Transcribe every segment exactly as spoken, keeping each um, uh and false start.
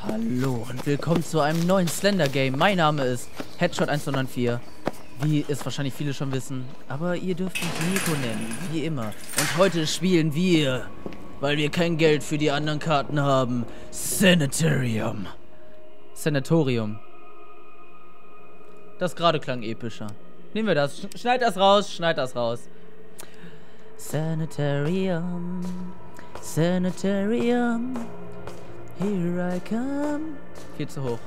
Hallo und willkommen zu einem neuen Slender Game. Mein Name ist Headshot eins neun vier. Wie es wahrscheinlich viele schon wissen. Aber ihr dürft mich Nico nennen, wie immer. Und heute spielen wir, weil wir kein Geld für die anderen Karten haben, Sanitarium. Sanatorium. Das gerade klang epischer. Nehmen wir das. Schneid das raus, schneid das raus. Sanitarium. Sanitarium. Here I come. Viel zu hoch.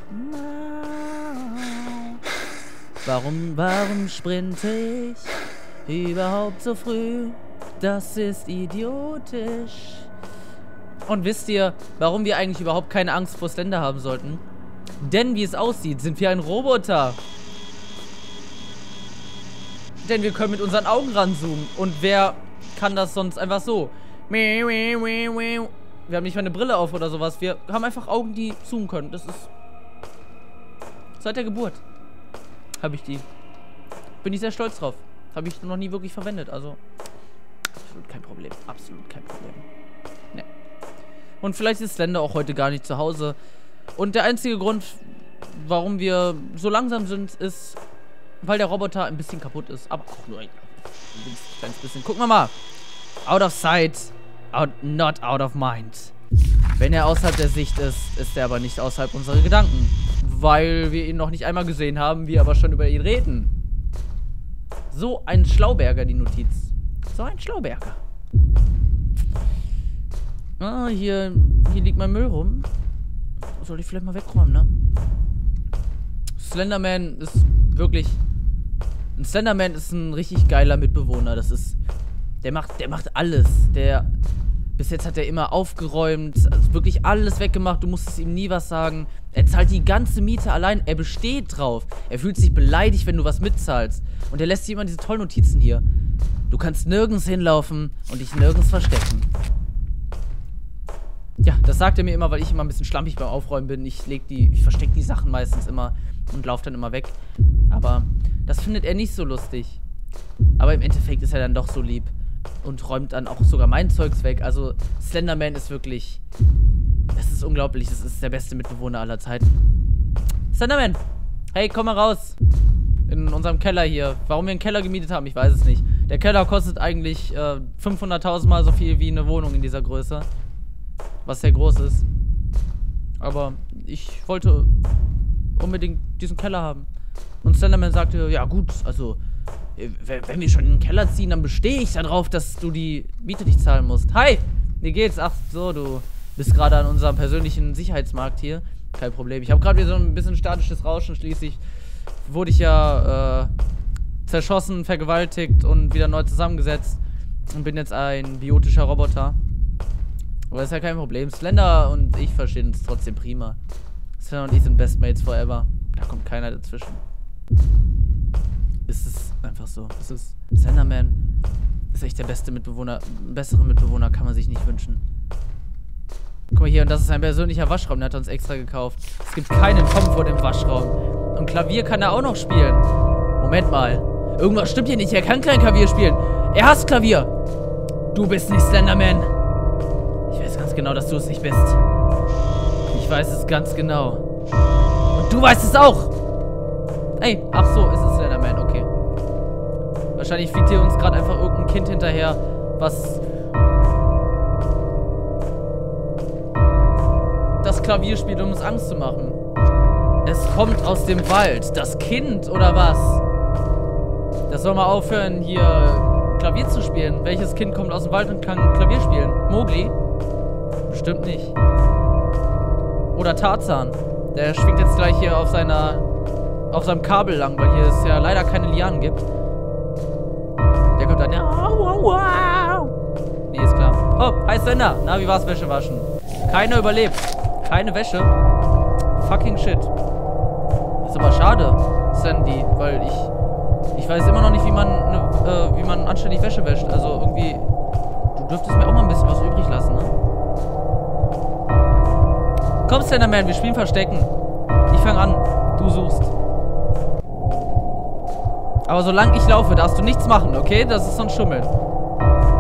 Warum, warum sprinte ich überhaupt so früh? Das ist idiotisch. Und wisst ihr, warum wir eigentlich überhaupt keine Angst vor Slender haben sollten? Denn wie es aussieht, sind wir ein Roboter. Denn wir können mit unseren Augen ranzoomen. Und wer kann das sonst einfach so? Wir haben nicht mal eine Brille auf oder sowas. Wir haben einfach Augen, die zoomen können. Das ist... Seit der Geburt habe ich die. Bin ich sehr stolz drauf. Habe ich noch nie wirklich verwendet. Also... Absolut kein Problem. Absolut kein Problem. Ne. Und vielleicht ist Slender auch heute gar nicht zu Hause. Und der einzige Grund, warum wir so langsam sind, ist... Weil der Roboter ein bisschen kaputt ist. Aber auch nur ein kleines bisschen. Gucken wir mal. Out of sight. Out, not out of mind. Wenn er außerhalb der Sicht ist, ist er aber nicht außerhalb unserer Gedanken. Weil wir ihn noch nicht einmal gesehen haben, wir aber schon über ihn reden. So ein Schlauberger, die Notiz. So ein Schlauberger. Ah, hier, hier liegt mein Müll rum. Soll ich vielleicht mal wegräumen, ne? Slenderman ist wirklich... Ein Slenderman ist ein richtig geiler Mitbewohner. Das ist... Der macht, der macht alles. Der... Bis jetzt hat er immer aufgeräumt, also wirklich alles weggemacht, du musstest ihm nie was sagen. Er zahlt die ganze Miete allein, er besteht drauf. Er fühlt sich beleidigt, wenn du was mitzahlst. Und er lässt dir immer diese tollen Notizen hier. Du kannst nirgends hinlaufen und dich nirgends verstecken. Ja, das sagt er mir immer, weil ich immer ein bisschen schlampig beim Aufräumen bin. Ich leg die, ich verstecke die Sachen meistens immer und laufe dann immer weg. Aber das findet er nicht so lustig. Aber im Endeffekt ist er dann doch so lieb. Und räumt dann auch sogar mein Zeugs weg. Also Slenderman ist wirklich... Das ist unglaublich. Das ist der beste Mitbewohner aller Zeiten. Slenderman! Hey, komm mal raus! In unserem Keller hier. Warum wir einen Keller gemietet haben, ich weiß es nicht. Der Keller kostet eigentlich äh, fünfhunderttausend Mal so viel wie eine Wohnung in dieser Größe. Was sehr groß ist. Aber ich wollte unbedingt diesen Keller haben. Und Slenderman sagte, ja gut, also... Wenn wir schon in den Keller ziehen, dann bestehe ich darauf, dass du die Miete nicht zahlen musst. Hi, wie geht's? Ach so, du bist gerade an unserem persönlichen Sicherheitsmarkt hier. Kein Problem. Ich habe gerade wieder so ein bisschen statisches Rauschen. Schließlich wurde ich ja äh, zerschossen, vergewaltigt und wieder neu zusammengesetzt. Und bin jetzt ein biotischer Roboter. Aber das ist ja kein Problem. Slender und ich verstehen uns trotzdem prima. Slender und ich sind Best Mates forever. Da kommt keiner dazwischen. Ist es einfach so. Es ist Slenderman ist echt der beste Mitbewohner. Einen besseren Mitbewohner kann man sich nicht wünschen. Guck mal hier, und das ist ein persönlicher Waschraum, der hat er uns extra gekauft. Es gibt keinen Komfort im Waschraum. Und Klavier kann er auch noch spielen. Moment mal. Irgendwas stimmt hier nicht. Er kann kein Klavier spielen. Er hasst Klavier. Du bist nicht Slenderman. Ich weiß ganz genau, dass du es nicht bist. Ich weiß es ganz genau. Und du weißt es auch. Ey, ach so, ist es Slenderman, okay. Wahrscheinlich fliegt hier uns gerade einfach irgendein Kind hinterher, was das Klavier spielt, um uns Angst zu machen. Es kommt aus dem Wald. Das Kind, oder was? Das soll mal aufhören, hier Klavier zu spielen. Welches Kind kommt aus dem Wald und kann Klavier spielen? Mowgli? Bestimmt nicht. Oder Tarzan. Der schwingt jetzt gleich hier auf seiner... auf seinem Kabel lang, weil hier es ja leider keine Lianen gibt. Der kommt dann, ja, wow, wow. Nee, ist klar. Oh, hi Slender. Na, wie war's Wäsche waschen? Keiner überlebt. Keine Wäsche. Fucking shit. Ist aber schade, Sandy, weil ich ich weiß immer noch nicht, wie man ne, äh, wie man anständig Wäsche wäscht. Also irgendwie, du dürftest mir auch mal ein bisschen was übrig lassen, ne? Komm, Slenderman, wir spielen Verstecken. Ich fange an. Du suchst. Aber solange ich laufe, darfst du nichts machen, okay? Das ist so ein Schummeln.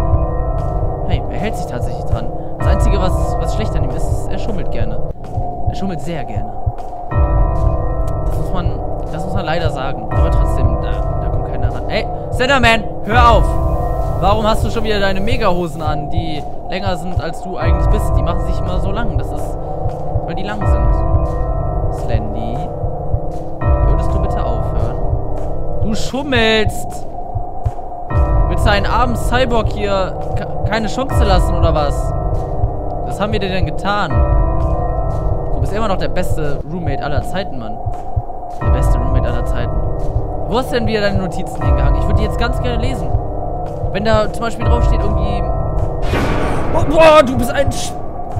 Hey, er hält sich tatsächlich dran. Das Einzige, was, was schlecht an ihm ist, ist, er schummelt gerne. Er schummelt sehr gerne. Das muss man, das muss man leider sagen. Aber trotzdem, da, da kommt keiner ran. Ey, Slenderman, hör auf! Warum hast du schon wieder deine Megahosen an, die länger sind, als du eigentlich bist? Die machen sich immer so lang. Das ist, weil die lang sind. Slendy, würdest du bitte aufhören? Du schummelst! Willst du einen armen Cyborg hier keine Chance lassen, oder was? Was haben wir dir denn getan? Du bist immer noch der beste Roommate aller Zeiten, Mann. Der beste Roommate aller Zeiten. Wo hast denn wieder deine Notizen hingehangen? Ich würde die jetzt ganz gerne lesen. Wenn da zum Beispiel draufsteht irgendwie... Oh, boah, du bist ein... Sch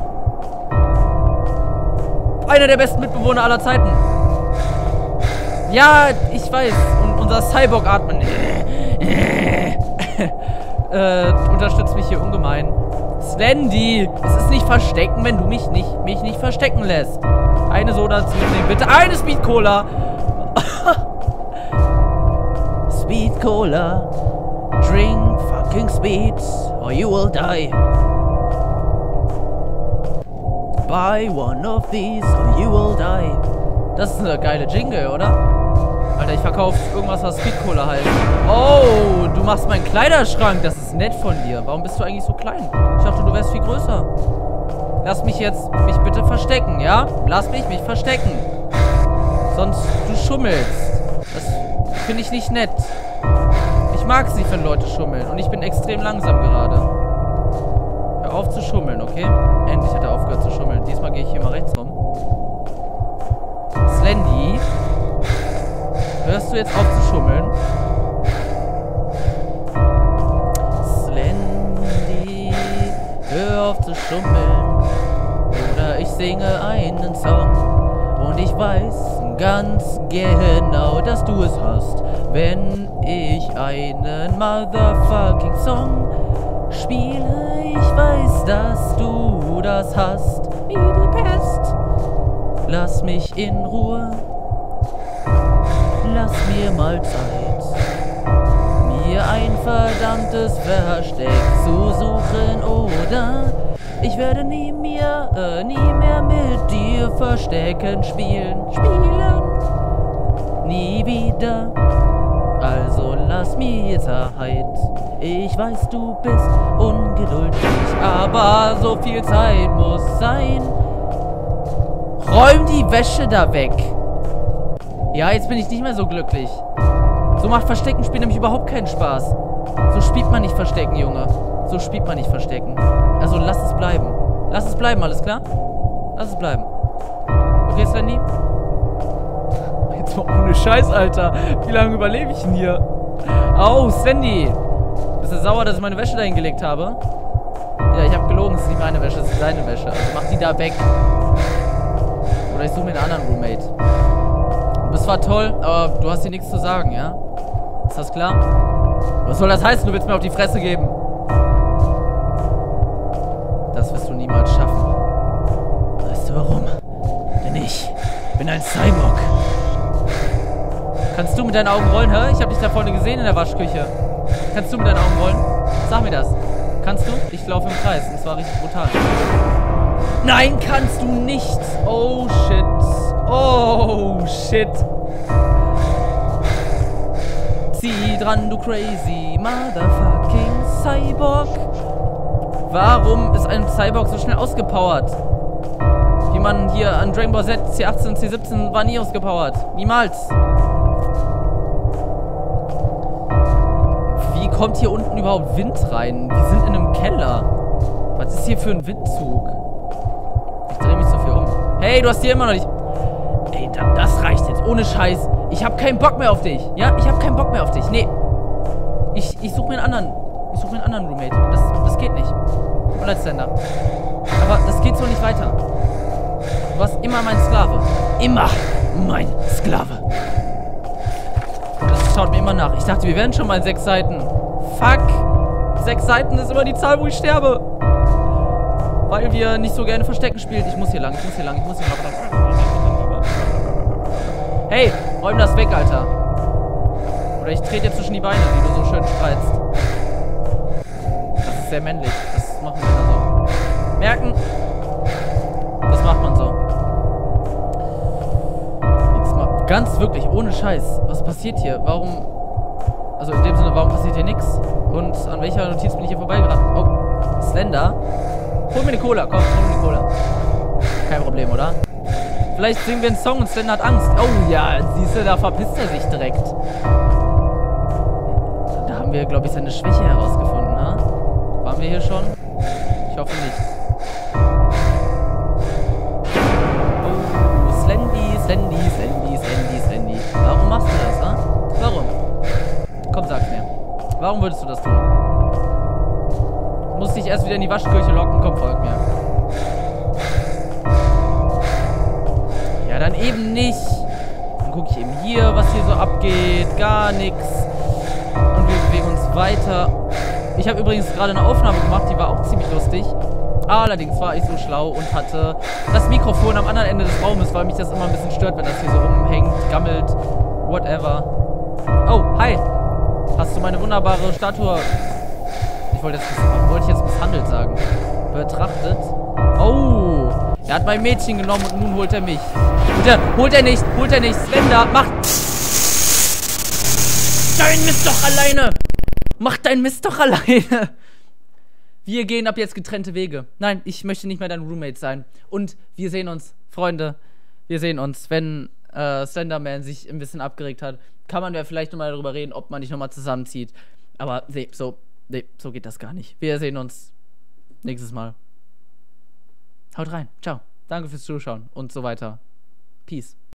einer der besten Mitbewohner aller Zeiten. Ja, ich weiß. Und unser Cyborg-Atmen... äh, unterstützt mich hier ungemein. Slendy, es ist nicht verstecken, wenn du mich nicht, mich nicht verstecken lässt. Eine Soda zu nehmen, bitte. Eine Speed Cola. Speed Cola. Drink fucking speed, or you will die. Buy one of these, or you will die. Das ist eine geile Jingle, oder? Alter, ich verkaufe irgendwas, was Speed Cola heißt. Oh, du machst meinen Kleiderschrank. Das ist nett von dir. Warum bist du eigentlich so klein? Ich dachte, du wärst viel größer. Lass mich jetzt, mich bitte verstecken, ja? Lass mich mich verstecken. Sonst, du schummelst. Das finde ich nicht nett. Ich mag es nicht, wenn Leute schummeln. Und ich bin extrem langsam gerade. Hör auf zu schummeln, okay? Endlich hat er aufgehört zu schummeln. Diesmal gehe ich hier mal rechts rum. Slendy. Hörst du jetzt auf zu schummeln? Slendy, hör auf zu schummeln. Oder ich singe einen Song. Und ich weiß ganz genau, dass du es hast. Wenn ich einen motherfucking Song spiele, ich weiß, dass du das hast. Wie die Pest. Lass mich in Ruhe. Lass mir mal Zeit, mir ein verdammtes Versteck zu suchen, oder ich werde nie mehr, äh, nie mehr mit dir Verstecken spielen, spielen, nie wieder. Also lass mir Zeit, ich weiß, du bist ungeduldig, aber so viel Zeit muss sein. Räum die Wäsche da weg. Ja, jetzt bin ich nicht mehr so glücklich. So macht Verstecken-Spiel nämlich überhaupt keinen Spaß. So spielt man nicht Verstecken, Junge. So spielt man nicht Verstecken. Also lass es bleiben. Lass es bleiben, alles klar? Lass es bleiben. Okay, Slendy? Jetzt mal ohne Scheiß, Alter. Wie lange überlebe ich denn hier? Oh, Slendy. Bist du sauer, dass ich meine Wäsche dahin gelegt habe? Ja, ich habe gelogen. Es ist nicht meine Wäsche, es ist deine Wäsche. Also mach die da weg. Oder ich suche mir einen anderen Roommate. Das war toll, aber du hast dir nichts zu sagen, ja? Ist das klar? Was soll das heißen? Du willst mir auf die Fresse geben? Das wirst du niemals schaffen. Weißt du warum? Denn ich bin ein Cyborg. Kannst du mit deinen Augen rollen, hä? Ich habe dich da vorne gesehen in der Waschküche. Kannst du mit deinen Augen rollen? Sag mir das. Kannst du? Ich laufe im Kreis. Und zwar richtig brutal. Nein, kannst du nicht. Oh, shit. Oh, shit. Zieh dran, du crazy motherfucking Cyborg. Warum ist ein Cyborg so schnell ausgepowert? Wie man hier an Dragon Ball Z C achtzehn und C siebzehn war nie ausgepowert. Niemals. Wie kommt hier unten überhaupt Wind rein? Wir sind in einem Keller. Was ist hier für ein Windzug? Ich drehe mich so viel um. Hey, du hast hier immer noch nicht... Ey, das reicht jetzt. Ohne Scheiß. Ich habe keinen Bock mehr auf dich. Ja, ich habe keinen Bock mehr auf dich. Nee. Ich, ich suche mir einen anderen. Ich suche mir einen anderen Roommate. Das, das geht nicht. Tut mir leid, Slender. Aber das geht so nicht weiter. Du warst immer mein Sklave. Immer mein Sklave. Und das schaut mir immer nach. Ich dachte, wir wären schon mal in sechs Seiten. Fuck. Sechs Seiten ist immer die Zahl, wo ich sterbe. Weil wir nicht so gerne Verstecken spielen. Ich muss hier lang. Ich muss hier lang. Ich muss hier lang. Hey, räum das weg, Alter. Oder ich trete dir zwischen die Beine, wie du so schön spreizt. Das ist sehr männlich. Das machen wir so. Merken? Das macht man so. Ganz wirklich, ohne Scheiß. Was passiert hier? Warum... Also in dem Sinne, warum passiert hier nichts? Und an welcher Notiz bin ich hier vorbeigerannt? Oh, Slender. Hol mir eine Cola, komm, hol mir eine Cola. Kein Problem, oder? Vielleicht singen wir einen Song und Slender hat Angst. Oh ja, siehst du, da verpisst er sich direkt. Da haben wir, glaube ich, seine Schwäche herausgefunden, ne? Waren wir hier schon? Ich hoffe nicht. Oh, Slendy, Slendy, Slendy, Slendy, Slendy. Warum machst du das, ha? Warum? Komm, sag's mir. Warum würdest du das tun? Du musst dich erst wieder in die Waschküche locken. Komm, folg mir. Ja, dann eben nicht. Dann gucke ich eben hier, was hier so abgeht. Gar nichts. Und wir bewegen uns weiter. Ich habe übrigens gerade eine Aufnahme gemacht, die war auch ziemlich lustig. Allerdings war ich so schlau und hatte das Mikrofon am anderen Ende des Raumes, weil mich das immer ein bisschen stört, wenn das hier so rumhängt, gammelt, whatever. Oh, hi. Hast du meine wunderbare Statue... Ich wollte jetzt, wollte ich jetzt misshandelt sagen. Betrachtet. Oh. Er hat mein Mädchen genommen und nun holt er mich. Bitte, holt er nicht. Holt er nicht. Slender, mach... Dein Mist doch alleine. Mach dein Mist doch alleine. Wir gehen ab jetzt getrennte Wege. Nein, ich möchte nicht mehr dein Roommate sein. Und wir sehen uns, Freunde. Wir sehen uns, wenn äh, Slenderman sich ein bisschen abgeregt hat. Kann man ja vielleicht nochmal darüber reden, ob man nicht nochmal zusammenzieht. Aber nee, so, nee, so geht das gar nicht. Wir sehen uns nächstes Mal. Haut rein. Ciao. Danke fürs Zuschauen und so weiter. Peace.